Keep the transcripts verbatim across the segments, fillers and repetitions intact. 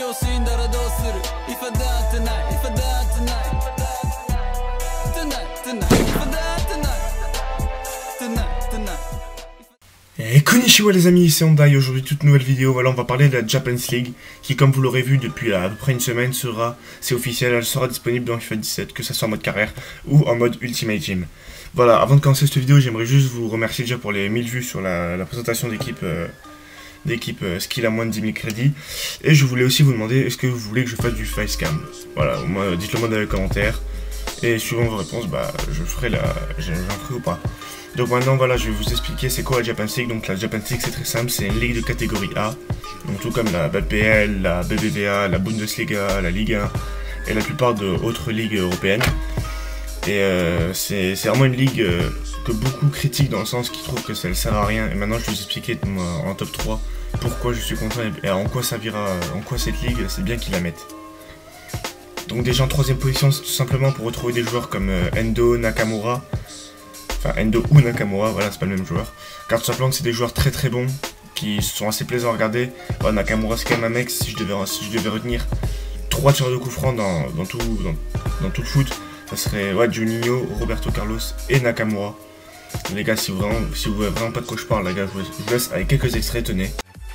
Et konnichiwa les amis, c'est Honda et aujourd'hui toute nouvelle vidéo. Voilà, on va parler de la Japan League qui, comme vous l'aurez vu depuis à peu près une semaine, sera, c'est officiel, elle sera disponible dans FIFA dix-sept, que ce soit en mode carrière ou en mode Ultimate Team. Voilà, avant de commencer cette vidéo, j'aimerais juste vous remercier déjà pour les mille vues sur la, la présentation d'équipe euh, d'équipe euh, skill à moins de dix mille crédits. Et je voulais aussi vous demander, est-ce que vous voulez que je fasse du facecam? Voilà, moi dites-le moi dans les commentaires. Et suivant vos réponses, bah je ferai la. j'en ferai ou pas. Donc maintenant voilà, je vais vous expliquer c'est quoi la Japan League. Donc la Japan League c'est très simple, c'est une ligue de catégorie A. Donc tout comme la B P L, la B B V A, la Bundesliga, la Ligue un et la plupart d'autres ligues européennes. Et euh, c'est vraiment une ligue euh, que beaucoup critiquent dans le sens qu'ils trouvent que ça ne sert à rien. Et maintenant je vais vous expliquer moi, en top trois pourquoi je suis content et en quoi servira, en quoi cette ligue c'est bien qu'ils la mettent. Donc déjà en troisième position, c'est tout simplement pour retrouver des joueurs comme euh, Endo, Nakamura. Enfin Endo ou Nakamura, voilà, c'est pas le même joueur. Car tout simplement que c'est des joueurs très très bons, qui sont assez plaisants à regarder. Voilà, Nakamura c'est quand même un mec, si je devais, si je devais retenir trois tireurs de coup franc dans, dans, tout, dans, dans tout le foot, ça serait ouais, Juninho, Roberto Carlos et Nakamura. Les gars, si vous vraiment, si vous voulez vraiment pas de quoi je parle, les gars, je vous laisse avec quelques extraits, tenez.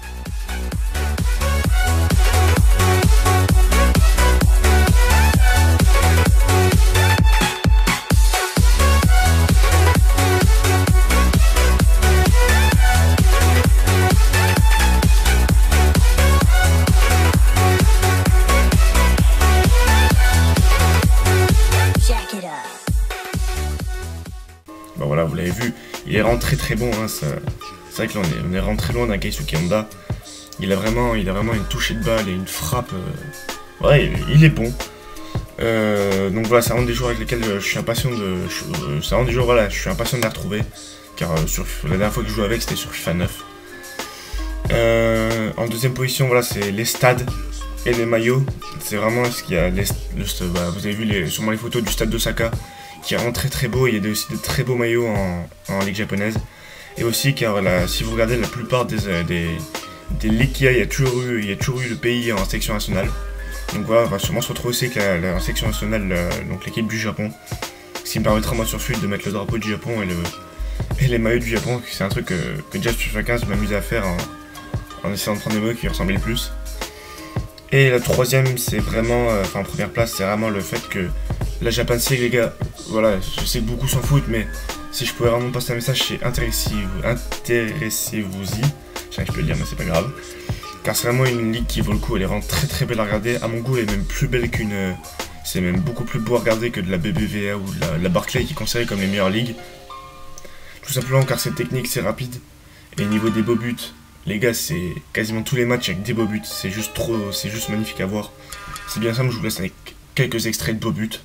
Bon voilà, vous l'avez vu, il est vraiment très très bon, hein, c'est vrai que là on est, on est vraiment très loin d'un Keisuke Honda. Il a vraiment, il a vraiment une touchée de balle et une frappe, euh... ouais, il, il est bon. Euh, donc voilà, c'est vraiment des joueurs avec lesquels je suis impatient de, c'est vraiment des joueurs, voilà, je suis impatient de les retrouver, car euh, sur, la dernière fois que je jouais avec c'était sur FIFA neuf. Euh, en deuxième position, voilà, c'est les stades et les maillots. C'est vraiment ce qu'il y a, les, le, bah, vous avez vu les, sûrement les photos du stade d'Osaka, qui est vraiment très très beau. Il y a aussi de très beaux maillots en, en ligue japonaise. Et aussi car la, si vous regardez la plupart des, des, des ligues qu'il y a, il y a toujours eu, il y a toujours eu le pays en section nationale. Donc voilà, on va sûrement se retrouver aussi avec la, la section nationale, la, donc l'équipe du Japon. Ce qui me permettra moi sur F U T de mettre le drapeau du Japon et, le, et les maillots du Japon. C'est un truc que, que déjà sur FIFA quinze m'amusait à faire en, en essayant de prendre des maillots qui ressemblaient le plus. Et la troisième, c'est vraiment, euh, enfin en première place, c'est vraiment le fait que la Japan League, les gars, voilà, je sais que beaucoup s'en foutent, mais si je pouvais vraiment passer un message, c'est intéressez-vous, intéressez-vous-y. Je sais que je peux le dire, mais c'est pas grave. Car c'est vraiment une ligue qui vaut le coup, elle est vraiment très très belle à regarder. À mon goût, elle est même plus belle qu'une. C'est même beaucoup plus beau à regarder que de la B B V A ou de la, la Barclay qui est considérée comme les meilleures ligues. Tout simplement car c'est technique, c'est rapide. Et au niveau des beaux buts, les gars, c'est quasiment tous les matchs avec des beaux buts. C'est juste trop, c'est juste magnifique à voir. C'est bien simple, je vous laisse avec quelques extraits de beaux buts.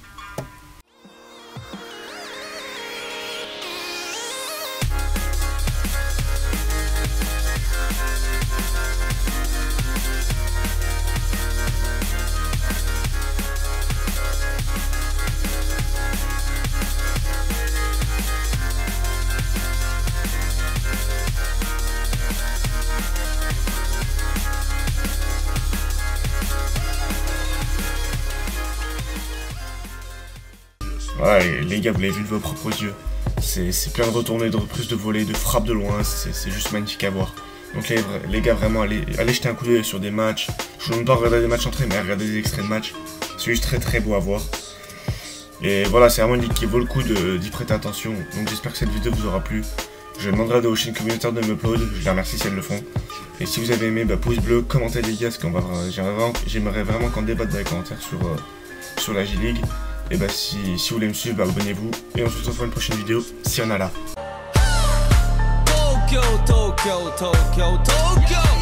Voilà, les gars, vous l'avez vu de vos propres yeux. C'est plein de retournées, de reprises de volée, de frappes de loin. C'est juste magnifique à voir. Donc les, les gars, vraiment, allez, allez jeter un coup d'œil sur des matchs. Je ne vous demande pas de regarder des matchs entrés, mais à regarder des extraits de matchs. C'est juste très très beau à voir. Et voilà, c'est vraiment une ligue qui vaut le coup d'y prêter attention. Donc j'espère que cette vidéo vous aura plu. Je demanderai aux chaînes communautaires de m'upload. Je les remercie si elles le font. Et si vous avez aimé, bah, pouce bleu, commentez les gars, parce qu'on va, j'aimerais vraiment qu'on débatte dans les commentaires sur, euh, sur la J-League. Et bah si, si vous voulez me suivre, bah abonnez-vous. Et on se retrouve pour une prochaine vidéo, si on a là. Tokyo, Tokyo, Tokyo, Tokyo.